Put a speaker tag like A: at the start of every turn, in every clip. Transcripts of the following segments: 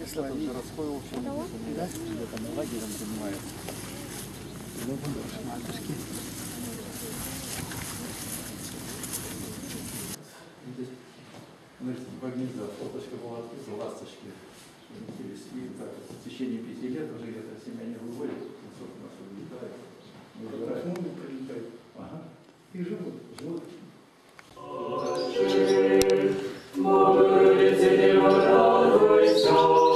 A: Благослови.
B: Городской общий, да? Где там лагерем занимается.
A: Матушки.
B: Смотрите, по гнезда, фоточка была открыта, ласточки. И так, в течение 5 лет уже где-то семья не выводит, высоко нас улетает. Мы выбираем.
A: Почему прилетают?
B: Ага.
A: И живут.
B: Живут.
C: Богородице, Дева, радуйся,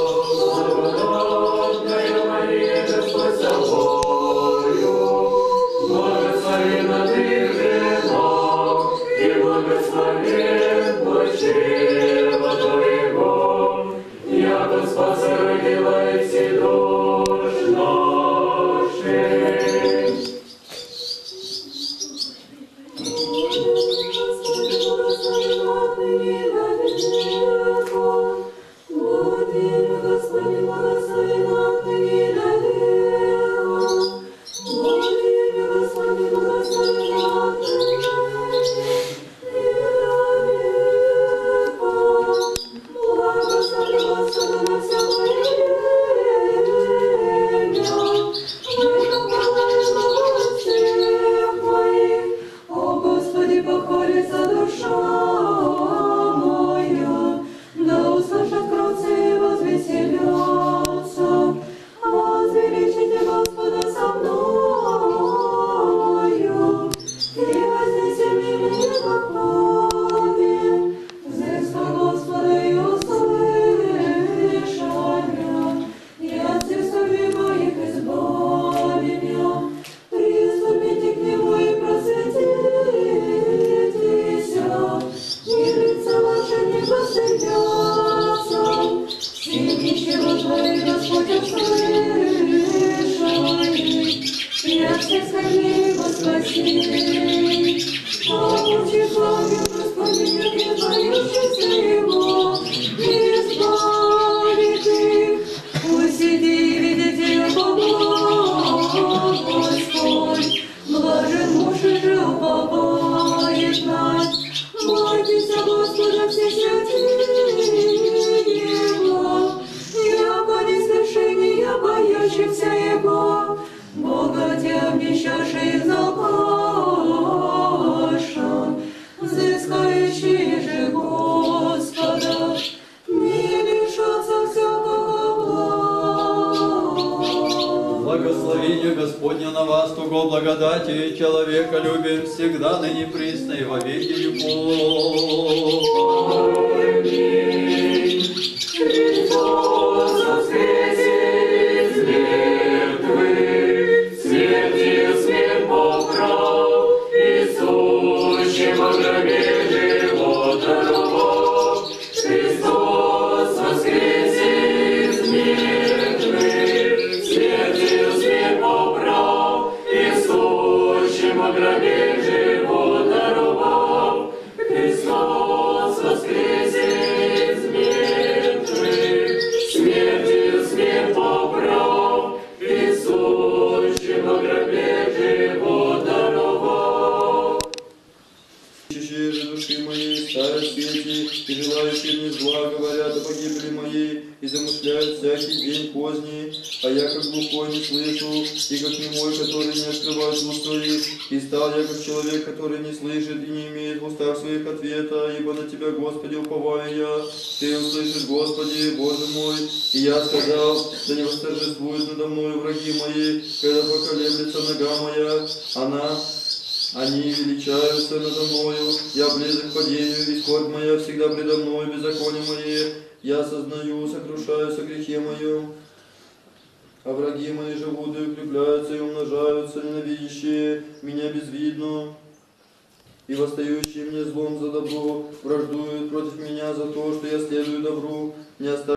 C: благодатная Мария, Господь с тобою, благословенна ты в женах, и благословен плод чрева твоего, яко Спаса родила и все душ наших.
D: Благословение Господня на вас, туго благодати, человека любим всегда, ныне присно и во веки веков.
C: Аминь. Христос воскресе из мертвых, смертью смерть поправ, и сущим во гробе живот даровал. Христос воскресе из мертвых, смертью смерть поправ, и сущим во гробе живот даровал. Христос воскресе из мертвых, смертью смерть поправ, и сущим во гробе живот даровал.
D: Ищущие же души моей, ставят свети, и желающие мне зла, говорят о погибели моей, и замышляют всякий день поздний, а я как глухой не слышу, и как немой, который не открывает уст своих, и стал я как человек, который не слышит и не имеет в устах своих ответа, ибо на Тебя, Господи, уповаю я, Ты услышишь, Господи, Боже мой, и я сказал, да не восторжествуют надо мною враги мои, когда поколеблется нога моя, они величаются надо мною, я близок к падению, и скорбь моя всегда предо мною, беззаконие мои, я сознаю, сокрушаюсь о грехе моем. А враги мои живут и укрепляются, и умножаются, ненавидящие меня безвидно, и восстающие мне злом за добро, враждуют против меня за то, что я следую добру, не оставляю